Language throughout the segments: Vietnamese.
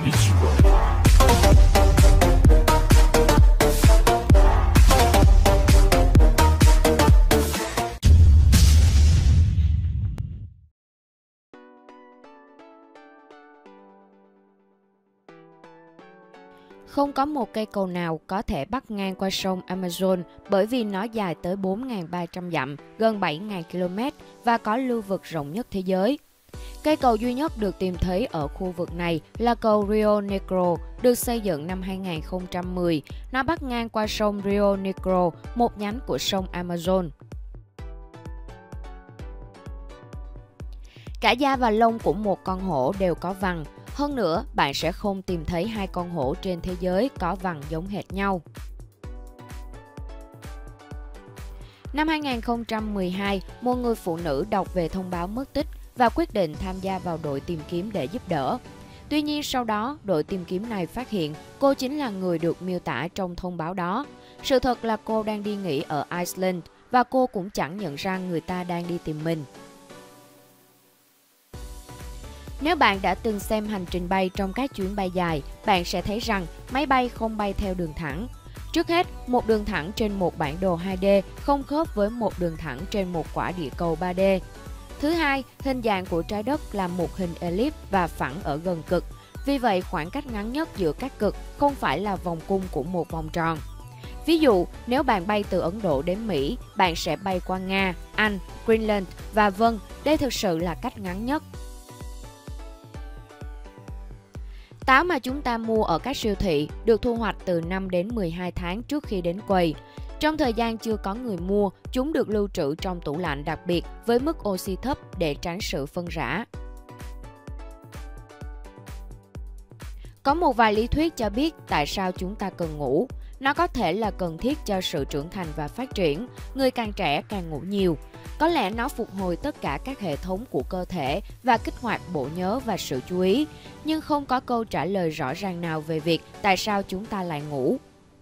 Israel. Không có một cây cầu nào có thể bắc ngang qua sông Amazon bởi vì nó dài tới 4.300 dặm, gần 7.000 km và có lưu vực rộng nhất thế giới. Cây cầu duy nhất được tìm thấy ở khu vực này là cầu Rio Negro, được xây dựng năm 2010. Nó bắc ngang qua sông Rio Negro, một nhánh của sông Amazon. Cả da và lông của một con hổ đều có vằn. Hơn nữa, bạn sẽ không tìm thấy hai con hổ trên thế giới có vằn giống hệt nhau. Năm 2012, một người phụ nữ đọc về thông báo mất tích và quyết định tham gia vào đội tìm kiếm để giúp đỡ. Tuy nhiên sau đó, đội tìm kiếm này phát hiện cô chính là người được miêu tả trong thông báo đó. Sự thật là cô đang đi nghỉ ở Iceland và cô cũng chẳng nhận ra người ta đang đi tìm mình. Nếu bạn đã từng xem hành trình bay trong các chuyến bay dài, bạn sẽ thấy rằng máy bay không bay theo đường thẳng. Trước hết, một đường thẳng trên một bản đồ 2D không khớp với một đường thẳng trên một quả địa cầu 3D. Thứ hai, hình dạng của trái đất là một hình elip và phẳng ở gần cực. Vì vậy, khoảng cách ngắn nhất giữa các cực không phải là vòng cung của một vòng tròn. Ví dụ, nếu bạn bay từ Ấn Độ đến Mỹ, bạn sẽ bay qua Nga, Anh, Greenland và vân, đây thực sự là cách ngắn nhất. Táo mà chúng ta mua ở các siêu thị được thu hoạch từ 5 đến 12 tháng trước khi đến quầy. Trong thời gian chưa có người mua, chúng được lưu trữ trong tủ lạnh đặc biệt với mức oxy thấp để tránh sự phân rã. Có một vài lý thuyết cho biết tại sao chúng ta cần ngủ. Nó có thể là cần thiết cho sự trưởng thành và phát triển. Người càng trẻ càng ngủ nhiều. Có lẽ nó phục hồi tất cả các hệ thống của cơ thể và kích hoạt bộ nhớ và sự chú ý. Nhưng không có câu trả lời rõ ràng nào về việc tại sao chúng ta lại ngủ.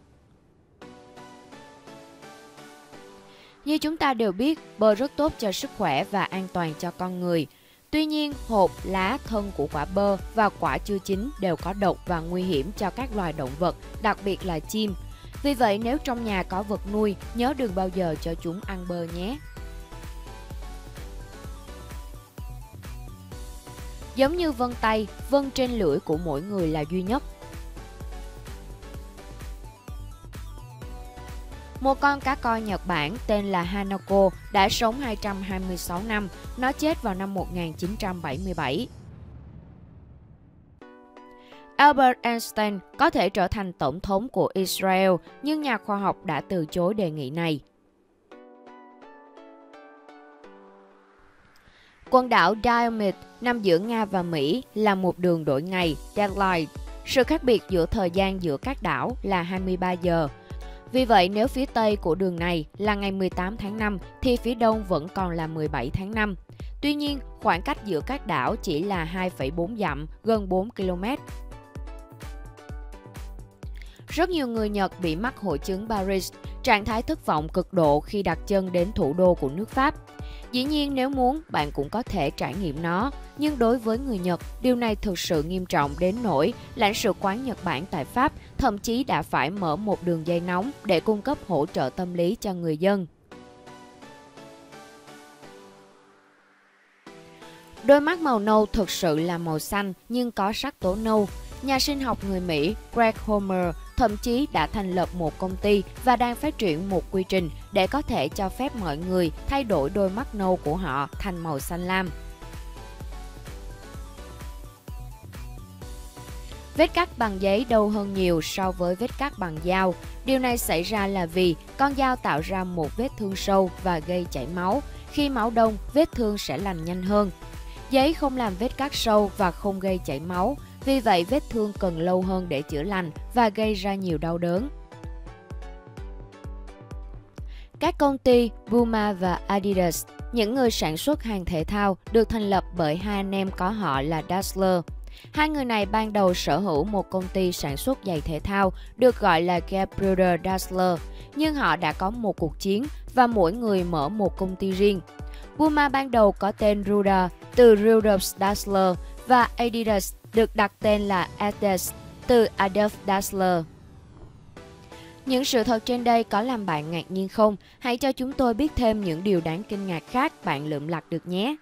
Như chúng ta đều biết, bơ rất tốt cho sức khỏe và an toàn cho con người. Tuy nhiên, hột, lá, thân của quả bơ và quả chưa chín đều có độc và nguy hiểm cho các loài động vật, đặc biệt là chim. Vì vậy, nếu trong nhà có vật nuôi, nhớ đừng bao giờ cho chúng ăn bơ nhé. Giống như vân tay, vân trên lưỡi của mỗi người là duy nhất. Một con cá coi Nhật Bản tên là Hanako đã sống 226 năm, nó chết vào năm 1977. Albert Einstein có thể trở thành tổng thống của Israel, nhưng nhà khoa học đã từ chối đề nghị này. Quần đảo Diomede nằm giữa Nga và Mỹ là một đường đổi ngày, deadline. Sự khác biệt giữa thời gian giữa các đảo là 23 giờ. Vì vậy, nếu phía Tây của đường này là ngày 18 tháng 5 thì phía Đông vẫn còn là 17 tháng 5. Tuy nhiên, khoảng cách giữa các đảo chỉ là 2,4 dặm, gần 4 km. Rất nhiều người Nhật bị mắc hội chứng Paris, trạng thái thất vọng cực độ khi đặt chân đến thủ đô của nước Pháp. Dĩ nhiên nếu muốn, bạn cũng có thể trải nghiệm nó, nhưng đối với người Nhật, điều này thực sự nghiêm trọng đến nỗi lãnh sự quán Nhật Bản tại Pháp thậm chí đã phải mở một đường dây nóng để cung cấp hỗ trợ tâm lý cho người dân. Đôi mắt màu nâu thực sự là màu xanh nhưng có sắc tố nâu. Nhà sinh học người Mỹ Greg Homer thậm chí đã thành lập một công ty và đang phát triển một quy trình để có thể cho phép mọi người thay đổi đôi mắt nâu của họ thành màu xanh lam. Vết cắt bằng giấy đau hơn nhiều so với vết cắt bằng dao. Điều này xảy ra là vì con dao tạo ra một vết thương sâu và gây chảy máu. Khi máu đông, vết thương sẽ lành nhanh hơn. Giấy không làm vết cắt sâu và không gây chảy máu. Vì vậy, vết thương cần lâu hơn để chữa lành và gây ra nhiều đau đớn. Các công ty Puma và Adidas, những người sản xuất hàng thể thao, được thành lập bởi hai anh em có họ là Dassler. Hai người này ban đầu sở hữu một công ty sản xuất giày thể thao được gọi là Gebrüder Dassler, nhưng họ đã có một cuộc chiến và mỗi người mở một công ty riêng. Puma ban đầu có tên Ruda từ Rudolf Dassler và Adidas được đặt tên là Ades từ Adolf Dassler. Những sự thật trên đây có làm bạn ngạc nhiên không? Hãy cho chúng tôi biết thêm những điều đáng kinh ngạc khác bạn lượm lặt được nhé!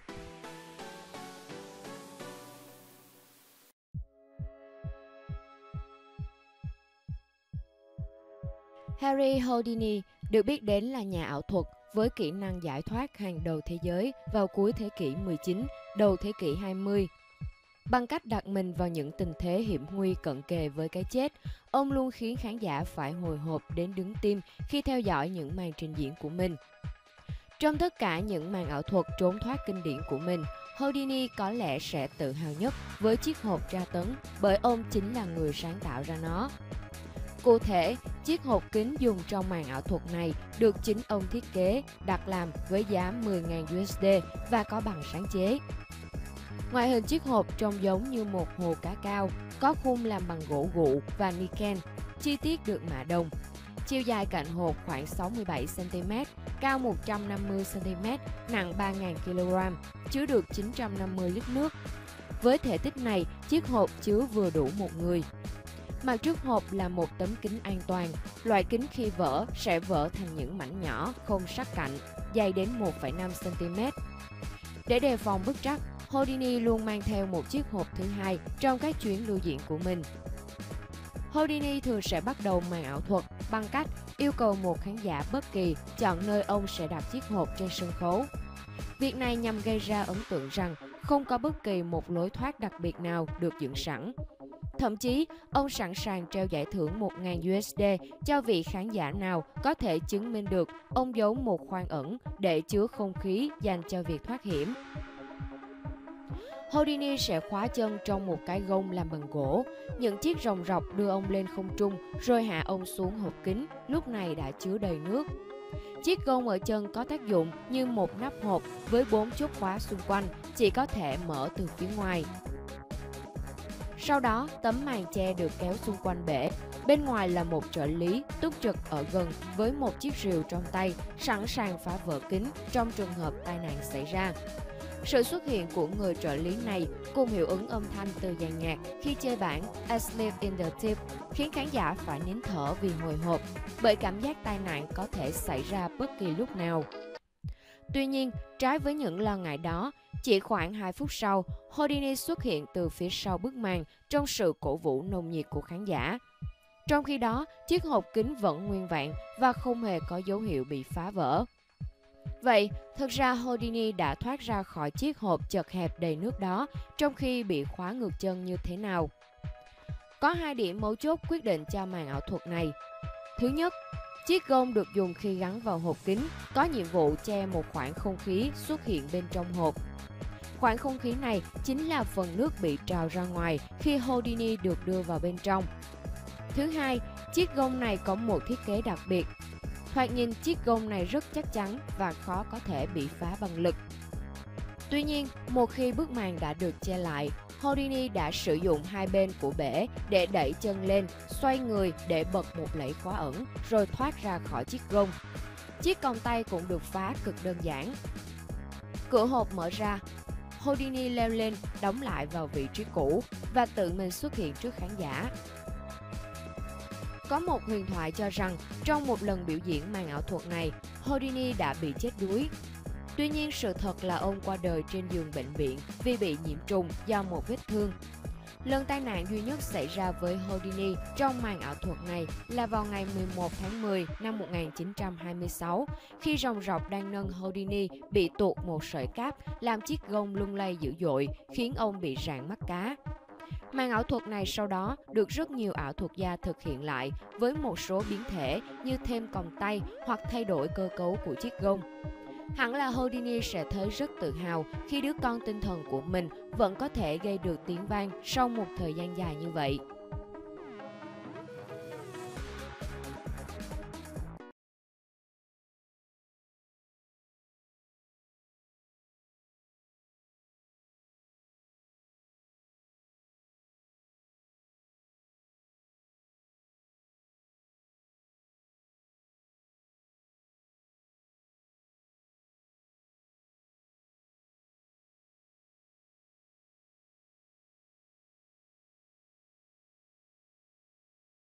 Harry Houdini được biết đến là nhà ảo thuật với kỹ năng giải thoát hàng đầu thế giới vào cuối thế kỷ 19, đầu thế kỷ 20. Bằng cách đặt mình vào những tình thế hiểm nguy cận kề với cái chết, ông luôn khiến khán giả phải hồi hộp đến đứng tim khi theo dõi những màn trình diễn của mình. Trong tất cả những màn ảo thuật trốn thoát kinh điển của mình, Houdini có lẽ sẽ tự hào nhất với chiếc hộp tra tấn bởi ông chính là người sáng tạo ra nó. Cụ thể, chiếc hộp kính dùng trong màn ảo thuật này được chính ông thiết kế, đặt làm với giá 10.000 USD và có bằng sáng chế. Ngoại hình chiếc hộp trông giống như một hồ cá cao, có khung làm bằng gỗ gụ và niken, chi tiết được mạ đồng. Chiều dài cạnh hộp khoảng 67 cm, cao 150 cm, nặng 3.000 kg, chứa được 950 lít nước. Với thể tích này, chiếc hộp chứa vừa đủ một người. Mặt trước hộp là một tấm kính an toàn. Loại kính khi vỡ sẽ vỡ thành những mảnh nhỏ không sát cạnh, dày đến 1,5 cm. Để đề phòng bất trắc, Houdini luôn mang theo một chiếc hộp thứ hai trong các chuyến lưu diễn của mình. Houdini thường sẽ bắt đầu màn ảo thuật bằng cách yêu cầu một khán giả bất kỳ chọn nơi ông sẽ đặt chiếc hộp trên sân khấu. Việc này nhằm gây ra ấn tượng rằng không có bất kỳ một lối thoát đặc biệt nào được dựng sẵn. Thậm chí, ông sẵn sàng treo giải thưởng 1.000 USD cho vị khán giả nào có thể chứng minh được ông giấu một khoang ẩn để chứa không khí dành cho việc thoát hiểm. Houdini sẽ khóa chân trong một cái gông làm bằng gỗ. Những chiếc ròng rọc đưa ông lên không trung rồi hạ ông xuống hộp kính, lúc này đã chứa đầy nước. Chiếc gông ở chân có tác dụng như một nắp hộp với 4 chốt khóa xung quanh, chỉ có thể mở từ phía ngoài. Sau đó, tấm màn che được kéo xung quanh bể. Bên ngoài là một trợ lý túc trực ở gần với một chiếc rìu trong tay, sẵn sàng phá vỡ kính trong trường hợp tai nạn xảy ra. Sự xuất hiện của người trợ lý này cùng hiệu ứng âm thanh từ dàn nhạc khi chơi bản Asleep in the Tip khiến khán giả phải nín thở vì hồi hộp, bởi cảm giác tai nạn có thể xảy ra bất kỳ lúc nào. Tuy nhiên, trái với những lo ngại đó, chỉ khoảng 2 phút sau, Houdini xuất hiện từ phía sau bức màn trong sự cổ vũ nồng nhiệt của khán giả. Trong khi đó, chiếc hộp kính vẫn nguyên vẹn và không hề có dấu hiệu bị phá vỡ. Vậy, thực ra Houdini đã thoát ra khỏi chiếc hộp chật hẹp đầy nước đó trong khi bị khóa ngược chân như thế nào? Có 2 điểm mấu chốt quyết định cho màn ảo thuật này. Thứ nhất, chiếc gông được dùng khi gắn vào hộp kính có nhiệm vụ che một khoảng không khí xuất hiện bên trong hộp. Khoảng không khí này chính là phần nước bị trào ra ngoài khi Houdini được đưa vào bên trong. Thứ hai, chiếc gông này có một thiết kế đặc biệt. Thoạt nhìn chiếc gông này rất chắc chắn và khó có thể bị phá bằng lực. Tuy nhiên, một khi bức màn đã được che lại, Houdini đã sử dụng hai bên của bể để đẩy chân lên, xoay người để bật một lẫy khóa ẩn, rồi thoát ra khỏi chiếc gông. Chiếc còng tay cũng được phá cực đơn giản. Cửa hộp mở ra, Houdini leo lên, đóng lại vào vị trí cũ và tự mình xuất hiện trước khán giả. Có một huyền thoại cho rằng trong một lần biểu diễn màn ảo thuật này, Houdini đã bị chết đuối. Tuy nhiên, sự thật là ông qua đời trên giường bệnh viện vì bị nhiễm trùng do một vết thương. Lần tai nạn duy nhất xảy ra với Houdini trong màn ảo thuật này là vào ngày 11 tháng 10 năm 1926, khi ròng rọc đang nâng Houdini bị tuột một sợi cáp làm chiếc gông lung lay dữ dội, khiến ông bị rạn mắt cá. Màn ảo thuật này sau đó được rất nhiều ảo thuật gia thực hiện lại với một số biến thể như thêm còng tay hoặc thay đổi cơ cấu của chiếc gông. Hẳn là Houdini sẽ thấy rất tự hào khi đứa con tinh thần của mình vẫn có thể gây được tiếng vang sau một thời gian dài như vậy.